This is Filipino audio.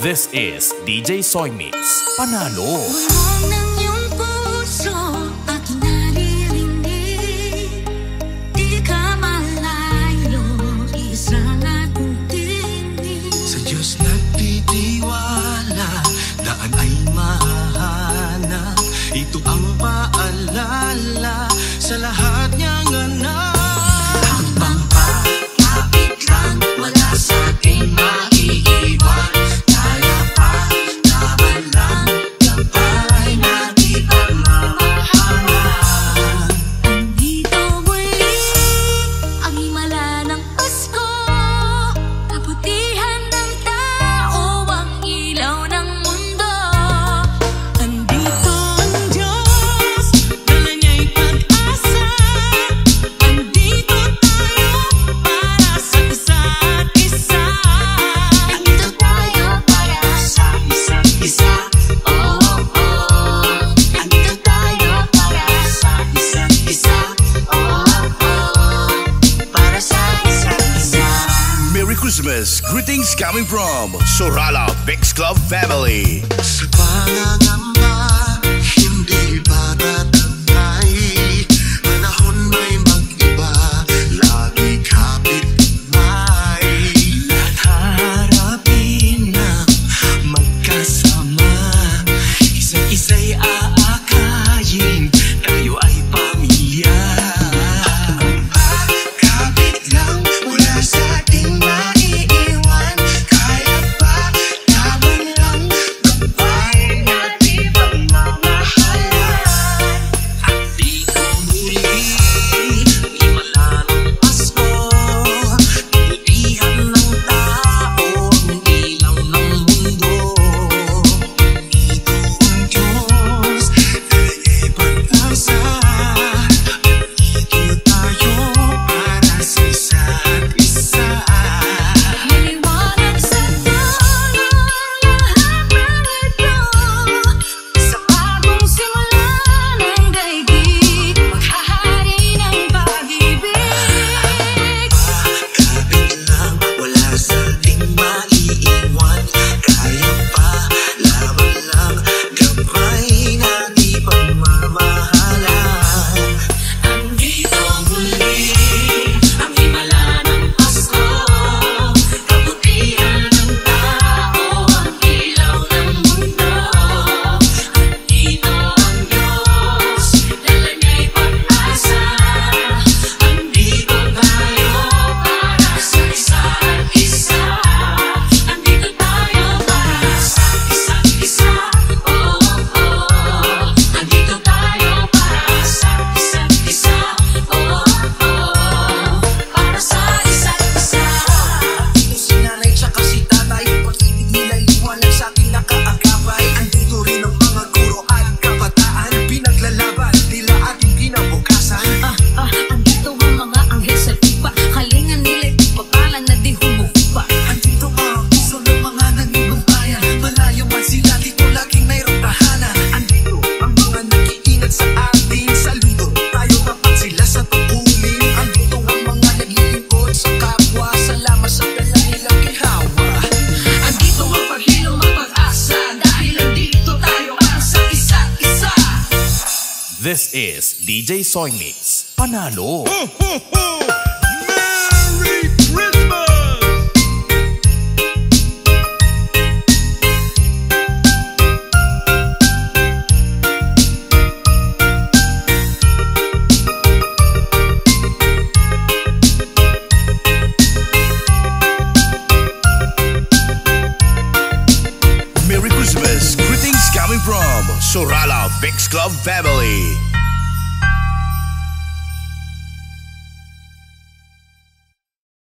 This is DjSoyMix. Panalo! Bulong ng iyong puso at naririnig. Di ka malayo, isang ating tinig. Sa Diyos nagtitiwala, daan ay mahahanap. Ito ang paalala sa lahat niyang anak. Ang pampakapit lang, wala sa ating maiiwan. Kaya pa, laban lang, gabay na di pagmamahalan. Andito muli ang himala ng Pasko, kabutihan ng tao, ang ilaw ng mundo. Andito ang Diyos, dala niya'y pag-asa. Andito tayo para sa isa't isa. Andito tayo para sa isa't isa. Oh, oh. Andito tayo para sa isa't isa. Oh, oh. Para sa isa't isa. Merry Christmas! Greetings coming from Sorala Mix Club family. Sa pangangamba, hindi ba tatangay? Panahon may mag-iba, lagi kapit-bahay. Lahat harapin na magkasama, isa't isa'y aakayin, tayo ay pamilya. Kapit lang, wala sa ating maiiwan. Kaya pa, laban lang, gabay na di pagmamahalan. Andito muli, himala ng Pasko, kabutihan ng tao, ang ilaw ng mundo. Andito ang Diyos, dala'y pag-asa. Andito tayo para sa isa't isa. Maliwanag sa dulo lahat ng ito. Sa bagong simula ng daigdig, maghahari ng pag-ibig. Kapit lang, wala sa ating maiiwan. Kaya pa, laban lang, gabay na di pagmamahalan. Andito muli ang himala ng Pasko, kabutihan ng tao, ang ilaw ng mundo. Andito ang Diyos, dala niya'y pag-asa. Andito tayo para sa isa't isa. Andito tayo para sa isa't isa. Oh, oh. Andito tayo para sa isa't isa. Oh, oh. Para sa isa't isa. Andito si nanay tsaka si tatay, pag-ibig nila'y liwanag sa ating nakaagapay. Andito rin ang mga guro at kabataan, pinaglalaban nila ating kinabukasan. Andito ang mga anghel sa lupa, kalingan nila'y pagpapalan na di humuhupa. Andito ang puso ng mga nanginumbayan, malayo man sila, dito laging mayroong tahanan. Andito ang mga nag-iingat sa atin, saludo tayo dapat sila sa tungkulin. Andito ang mga naglilingkod sa kapwa, salamat sa dala nilang ihawa. Andito ang paghilom at pag-asa, dahil andito tayo para sa isa't isa. This is DjSoyMix. Panalo! Merry Christmas! Merry Christmas! Greetings coming from Sorala Mix Club family.